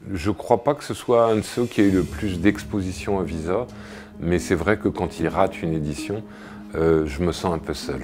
Je ne crois pas que ce soit un de ceux qui ait eu le plus d'exposition à Visa, mais c'est vrai que quand il rate une édition, je me sens un peu seul.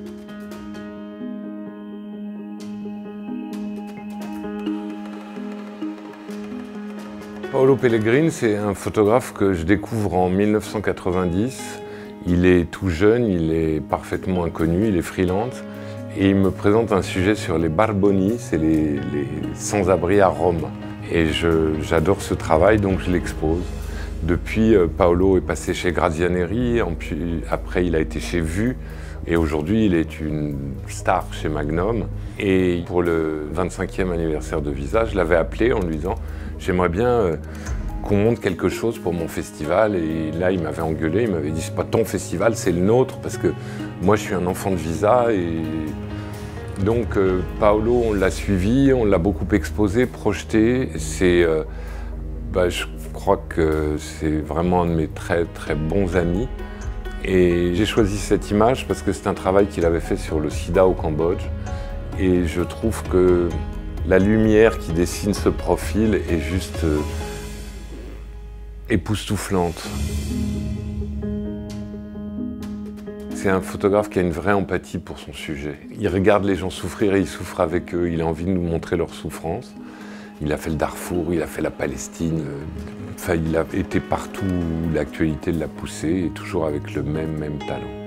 Paolo Pellegrin, c'est un photographe que je découvre en 1990. Il est tout jeune, il est parfaitement inconnu, il est freelance. Et il me présente un sujet sur les Barboni, c'est les sans-abri à Rome. Et j'adore ce travail, donc je l'expose. Depuis, Paolo est passé chez Grazianeri, après il a été chez Vue, et aujourd'hui il est une star chez Magnum. Et pour le 25e anniversaire de Visa, je l'avais appelé en lui disant « J'aimerais bien qu'on monte quelque chose pour mon festival ». Et là, il m'avait engueulé, il m'avait dit « C'est pas ton festival, c'est le nôtre, parce que moi je suis un enfant de Visa ». Et donc Paolo, on l'a suivi, on l'a beaucoup exposé, projeté. Je crois que c'est vraiment un de mes très très bons amis. Et j'ai choisi cette image parce que c'est un travail qu'il avait fait sur le sida au Cambodge. Et je trouve que la lumière qui dessine ce profil est juste époustouflante. C'est un photographe qui a une vraie empathie pour son sujet. Il regarde les gens souffrir et il souffre avec eux. Il a envie de nous montrer leur souffrance. Il a fait le Darfour, il a fait la Palestine. Enfin, il a été partout où l'actualité l'a poussé et toujours avec le même talent.